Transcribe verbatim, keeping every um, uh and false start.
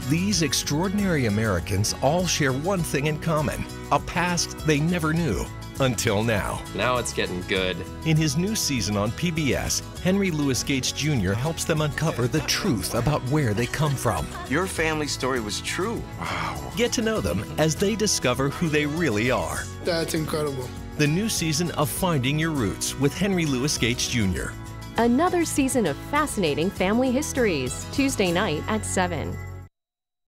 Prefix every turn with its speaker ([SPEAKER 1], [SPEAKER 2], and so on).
[SPEAKER 1] These extraordinary Americans all share one thing in common, a past they never knew until now.
[SPEAKER 2] Now it's getting good.
[SPEAKER 1] In his new season on P B S, Henry Louis Gates Junior helps them uncover the truth about where they come from.
[SPEAKER 3] Your family story was true. Wow.
[SPEAKER 1] Get to know them as they discover who they really are.
[SPEAKER 4] That's incredible.
[SPEAKER 1] The new season of Finding Your Roots with Henry Louis Gates Junior
[SPEAKER 5] Another season of fascinating family histories, Tuesday night at seven.